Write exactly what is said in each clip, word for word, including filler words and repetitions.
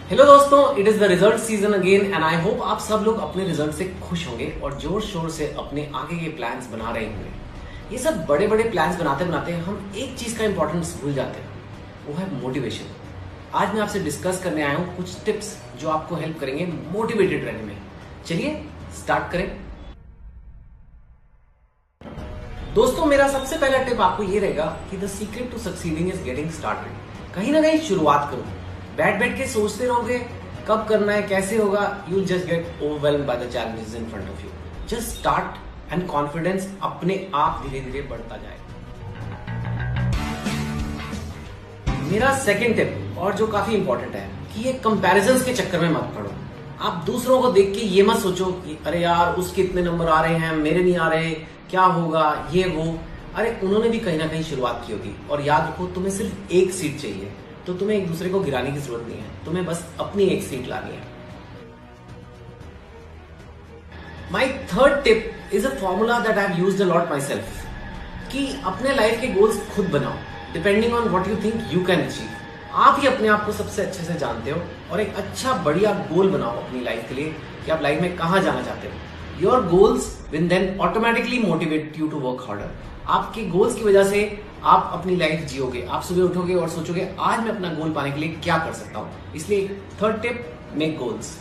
Hello दोस्तों, it is the result season again and I hope आप सब लोग अपने रिजल्ट से खुश होंगे और जोर शोर से अपने आगे के प्लान्स बना रहे होंगे। ये सब बड़े बड़े प्लान्स बनाते बनाते हम एक चीज का इंपॉर्टेंस भूल जाते हैं, वो है मोटिवेशन। आज मैं आपसे डिस्कस करने आया हूँ कुछ टिप्स जो आपको हेल्प करेंगे मोटिवेटेड रहने में। चलिए स्टार्ट करें। दोस्तों, मेरा सबसे पहला टिप आपको ये रहेगा कि the secret to succeeding is getting started. कहीं ना कहीं शुरुआत करो। बैठ बैठ के सोचते रहोगे कब करना है, कैसे होगा, you just get overwhelmed by the challenges in front of you. Just start and confidence अपने आप धीरे धीरे बढ़ता जाएगा। मेरा सेकंड टिप, और जो काफी इंपॉर्टेंट है, कि ये कंपैरिजंस के चक्कर में मत पड़ो। आप दूसरों को देख के ये मत सोचो कि अरे यार उसके इतने नंबर आ रहे हैं, मेरे नहीं आ रहे, क्या होगा ये वो। अरे उन्होंने भी कहीं ना कहीं शुरुआत की होगी। और याद रखो, तुम्हें सिर्फ एक सीट चाहिए, तो तुम्हें एक दूसरे को गिराने की जरूरत नहीं है, तुम्हें बस अपनी एक सीट लानी है। My third tip is a formula that I have used a lot myself, कि अपने लाइफ के गोल्स खुद बनाओ depending on what you think you can achieve. आप ही अपने आप को सबसे अच्छे से जानते हो और एक अच्छा बढ़िया गोल बनाओ अपनी लाइफ के लिए कि आप लाइफ में कहां जाना चाहते हो। Your goals will then automatically motivate you to work harder. आपके गोल्स की वजह से आप अपनी लाइफ जियोगे। आप सुबह उठोगे और सोचोगे आज मैं अपना गोल पाने के लिए क्या कर सकता हूं। इसलिए third tip, make goals.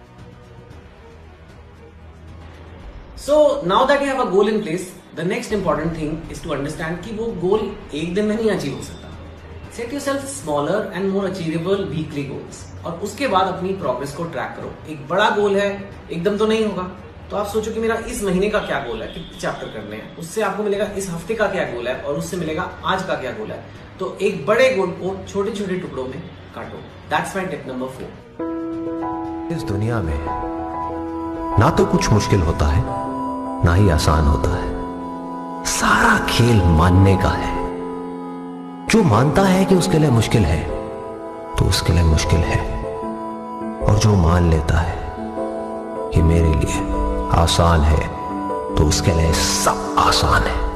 So now that you have a goal in place, the next important thing is to understand कि वो गोल एक दिन में नहीं अचीव हो सकता। Set yourself smaller and more achievable weekly goals, और उसके बाद अपनी प्रोग्रेस को ट्रैक करो। एक बड़ा गोल है, एकदम तो नहीं होगा, तो आप सोचो कि मेरा इस महीने का क्या गोल है, कितने चैप्टर करने हैं, उससे आपको मिलेगा इस हफ्ते का क्या गोल है, और उससे मिलेगा आज का क्या गोल है। तो एक बड़े गोल को छोटे छोटे टुकड़ों में काटो। That's my tip number four. इस दुनिया में ना तो कुछ मुश्किल होता है ना ही आसान होता है। सारा खेल मानने का है। जो मानता है कि उसके लिए मुश्किल है तो उसके लिए मुश्किल है, और जो मान लेता है कि मेरे लिए आसान है तो उसके लिए सब आसान है।